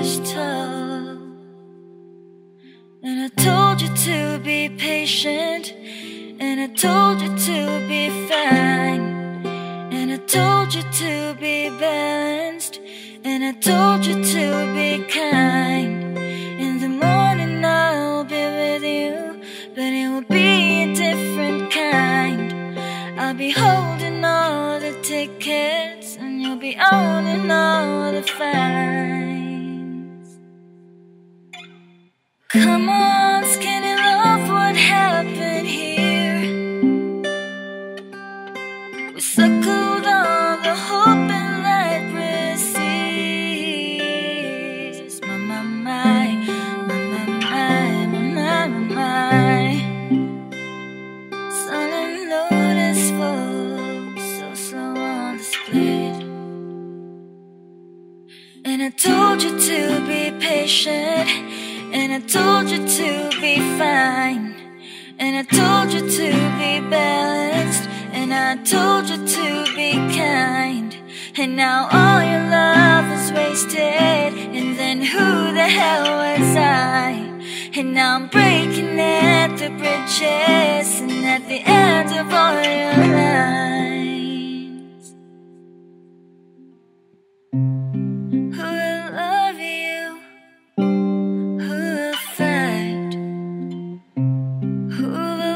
is tough. And I told you to be patient, and I told you to be fine, and I told you to be balanced, and I told you to be kind. In the morning I'll be with you, but it will be a different kind. I'll be holding all the tickets, and you'll be owning all the fines. Come on, skinny love, what happened here? We suckled on the hope and light recedes. My, my, my, my, my, my, my, my, my. Sun and lotus fall so slow on the split. And I told you to be patient, and I told you to be fine, and I told you to be balanced, and I told you to be kind. And now all your love is wasted, and then who the hell was I? And now I'm breaking at the bridges, and at the end of all your lines. Who will love you? Who will fight? Who will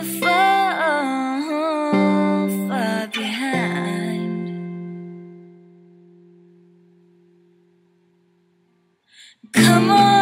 fall far behind? Come on.